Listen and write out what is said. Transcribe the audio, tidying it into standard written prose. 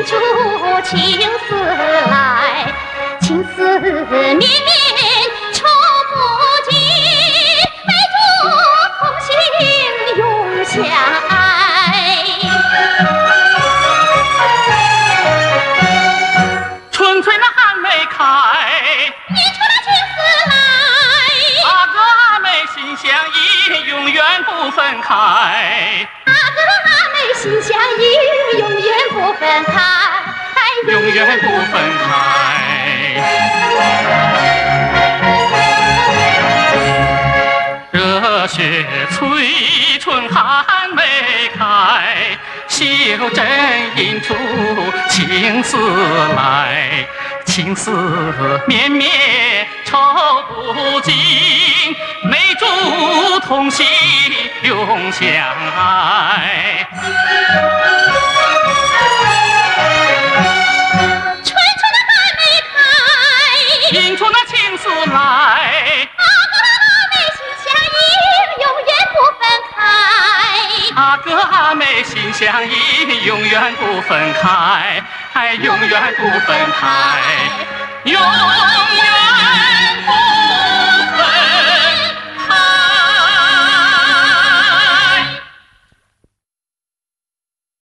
出青丝来，青丝绵绵抽不尽，眉珠同心永相爱。 春翠那还没开， 念出那青丝来， 阿哥阿妹心相依，永远不分开。 阿哥阿妹心相依，永远不分开， 永远不分开。热血催春还没开，秀珍引出青丝来，青丝绵绵抽不尽，眉珠同心永相爱。引出那青丝来，阿哥阿妹心相依，永远不分开，永远不分开，永远。